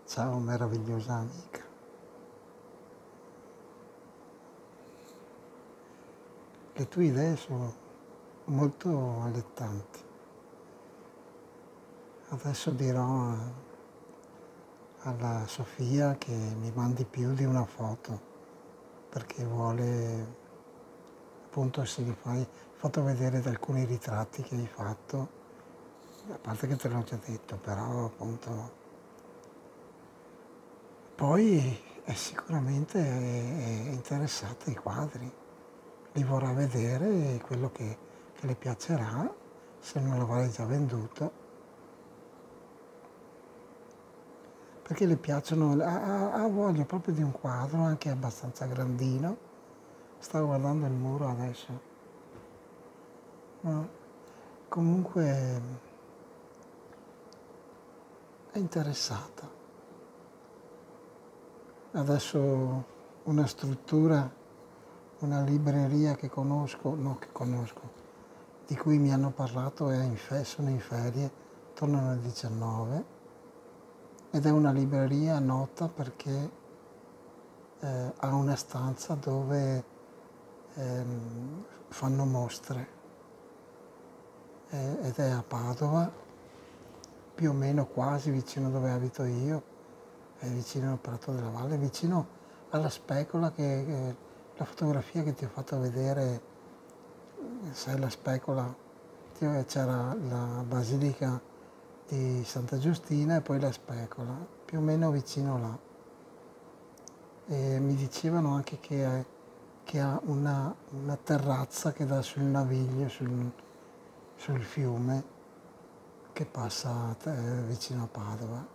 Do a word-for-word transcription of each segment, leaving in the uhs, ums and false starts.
Ciao meravigliosa amica. Le tue idee sono molto allettanti. Adesso dirò alla Sofia che mi mandi più di una foto, perché vuole, appunto, se gli fai fatto vedere alcuni ritratti che hai fatto, a parte che te l'ho già detto, però appunto poi è sicuramente è interessata ai quadri, li vorrà vedere e quello che, che le piacerà, se non l'avrei già venduto, perché le piacciono, ha, ha voglia proprio di un quadro anche abbastanza grandino. Stavo guardando il muro adesso, no? Comunque è interessata. Adesso una struttura, una libreria che conosco, no che conosco, di cui mi hanno parlato, è in fe, sono in ferie, tornano alle diciannove, ed è una libreria nota perché eh, ha una stanza dove ehm, fanno mostre, eh, ed è a Padova, più o meno quasi vicino dove abito io, è vicino al Prato della Valle, vicino alla Specola, che, che la fotografia che ti ho fatto vedere, sai, la Specola, c'era la Basilica di Santa Giustina e poi la Specola, più o meno vicino là. E mi dicevano anche che, è, che ha una, una terrazza che dà sul Naviglio, sul, sul fiume che passa eh, vicino a Padova.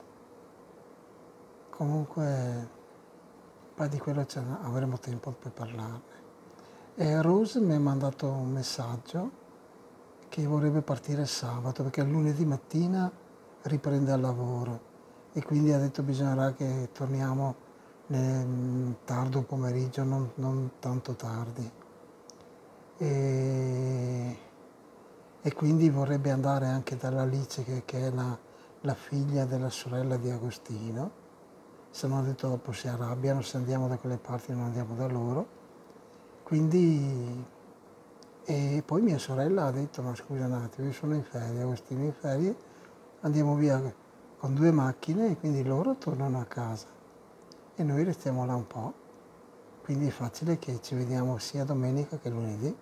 Comunque poi di quello avremo tempo per parlarne. E Rose mi ha mandato un messaggio che vorrebbe partire sabato perché lunedì mattina riprende al lavoro e quindi ha detto bisognerà che torniamo nel tardo pomeriggio, non, non tanto tardi. E, e quindi vorrebbe andare anche dalla Alice, che, che è la, la figlia della sorella di Agostino. Se no, ha detto dopo si arrabbiano, se andiamo da quelle parti non andiamo da loro. Quindi, e poi mia sorella ha detto, ma scusa un attimo, io sono in ferie, Agostino è in ferie, andiamo via con due macchine e quindi loro tornano a casa e noi restiamo là un po'. Quindi è facile che ci vediamo sia domenica che lunedì.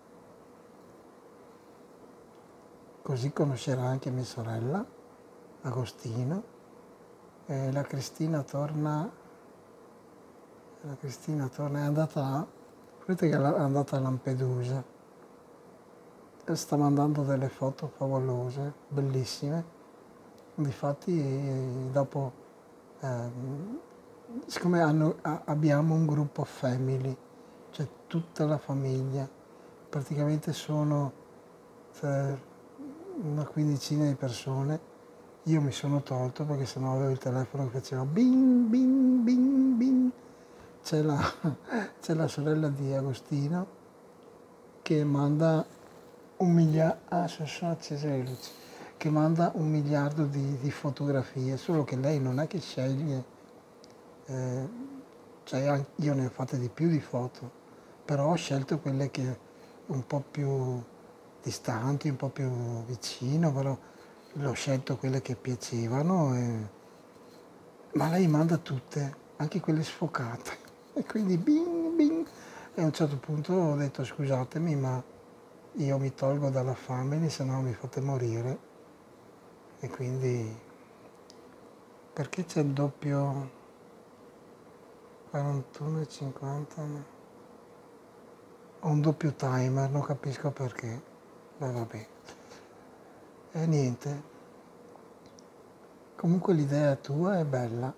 Così conoscerà anche mia sorella, Agostino, e la Cristina torna, la Cristina torna, è andata, vedete che è andata a Lampedusa, e sta mandando delle foto favolose, bellissime. Difatti dopo, eh, siccome hanno, abbiamo un gruppo family, cioè tutta la famiglia, praticamente sono cioè, una quindicina di persone. Io mi sono tolto perché sennò avevo il telefono che faceva bing, bing, bing, bing. C'è la, c'è la sorella di Agostino che manda un miliardo, ah, sono accese le luci, che manda un miliardo di, di fotografie, solo che lei non è che sceglie, eh, cioè io ne ho fatte di più di foto, però ho scelto quelle che un po' più distanti, un po' più vicino, però l'ho scelto quelle che piacevano, e... ma lei manda tutte, anche quelle sfocate, e quindi bing bing, e a un certo punto ho detto scusatemi, ma io mi tolgo dalla famiglia, se no mi fate morire, e quindi perché c'è il doppio quarantuno e cinquanta? Ho un doppio timer, non capisco perché, ma vabbè. E niente, comunque l'idea tua è bella,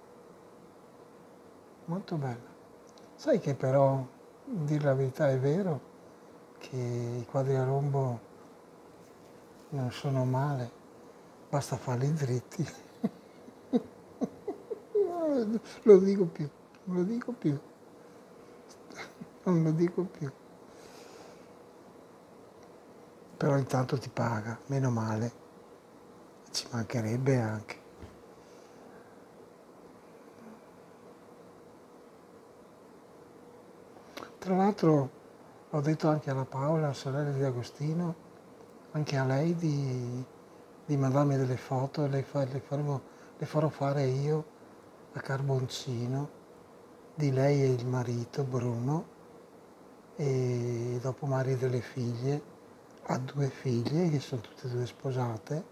molto bella. Sai che però, a dire la verità, è vero che i quadri a rombo non sono male, basta farli dritti. Lo dico più, non lo dico più, non lo dico più. Però intanto ti paga, meno male, ci mancherebbe anche. tra l'altro ho detto anche alla Paola, la sorella di Agostino, anche a lei di, di mandarmi delle foto, le, fa, le, faremo, le farò fare io a carboncino di lei e il marito Bruno, e dopo Mari delle figlie, ha due figlie che sono tutte e due sposate,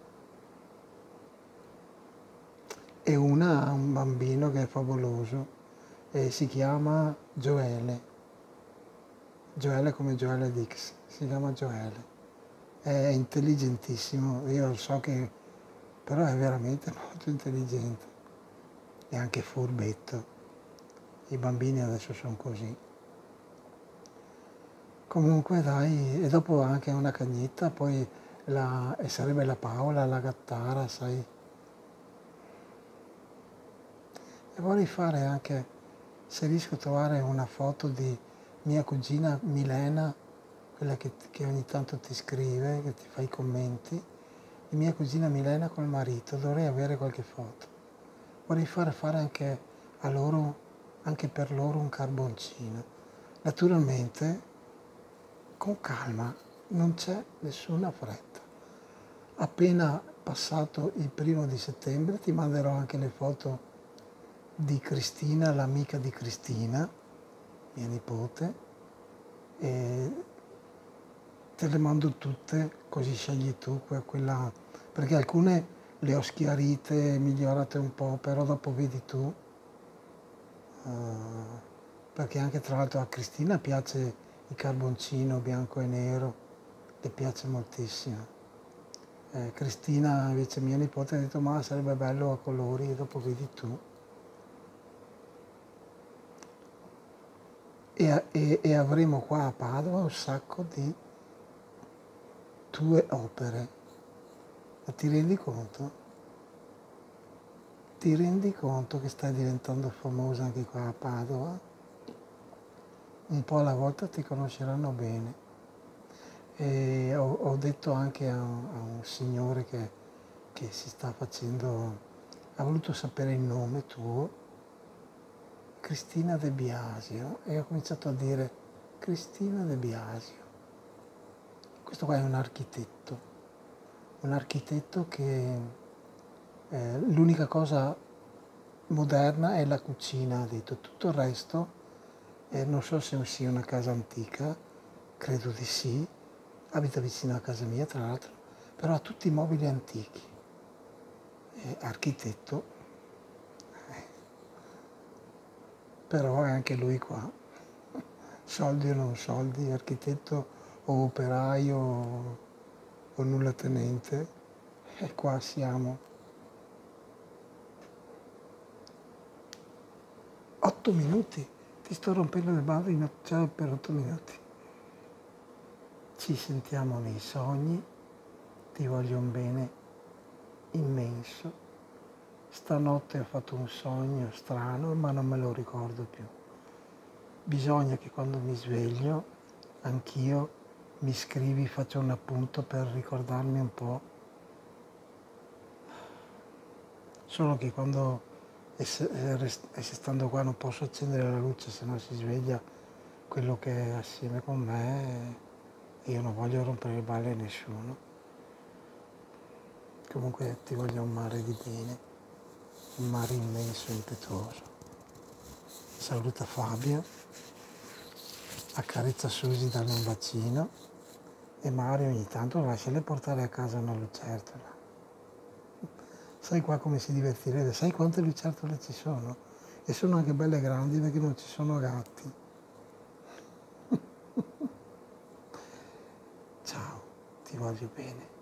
e una ha un bambino che è favoloso e si chiama Gioele. Gioele come Joele Dix, si chiama Gioele. È intelligentissimo, io lo so che, però è veramente molto intelligente e anche furbetto. I bambini adesso sono così. Comunque dai, e dopo anche una cagnetta, poi la, e sarebbe la Paola, la gattara, sai. E vorrei fare anche, se riesco a trovare una foto di mia cugina Milena, quella che, che ogni tanto ti scrive, che ti fa i commenti, di mia cugina Milena col marito, dovrei avere qualche foto. Vorrei fare, fare anche a loro, anche per loro un carboncino. Naturalmente, con calma, non c'è nessuna fretta. Appena passato il primo di settembre ti manderò anche le foto di Cristina, l'amica di Cristina, mia nipote, e te le mando tutte, così scegli tu quella, perché alcune le ho schiarite, migliorate un po', però dopo vedi tu, uh, perché anche tra l'altro a Cristina piace il carboncino bianco e nero, le piace moltissimo. Eh, Cristina invece, mia nipote, ha detto ma sarebbe bello a colori, e dopo vedi tu. E, e, e avremo qua a Padova un sacco di tue opere. Ma ti rendi conto? Ti rendi conto che stai diventando famosa anche qua a Padova? Un po' alla volta ti conosceranno bene. E ho, ho detto anche a, a un signore che, che si sta facendo, ha voluto sapere il nome tuo, Cristina De Biasio, e ho cominciato a dire Cristina De Biasio. Questo qua è un architetto, un architetto che eh, l'unica cosa moderna è la cucina, ha detto, tutto il resto, eh, non so se sia una casa antica, credo di sì, abita vicino a casa mia tra l'altro, però ha tutti i mobili antichi, è architetto, eh, però è anche lui qua, soldi o non soldi, architetto o operaio o, o nullatenente, e qua siamo. Otto minuti, ti sto rompendo le balle già per otto minuti. Ci sentiamo nei sogni, ti voglio un bene immenso. Stanotte ho fatto un sogno strano, ma non me lo ricordo più. Bisogna che quando mi sveglio, anch'io mi scrivi, faccio un appunto per ricordarmi un po'. Solo che quando, essere stando qua, non posso accendere la luce, se no si sveglia quello che è assieme con me e io non voglio rompere le balle a nessuno. Comunque ti voglio un mare di bene, un mare immenso e impetuoso. Saluta Fabio, accarezza Susi, dalle un bacino, e Mario ogni tanto lasciale portare a casa una lucertola. Sai qua come si divertirebbe, sai quante lucertole ci sono? E sono anche belle grandi perché non ci sono gatti. Ciao, ti voglio bene.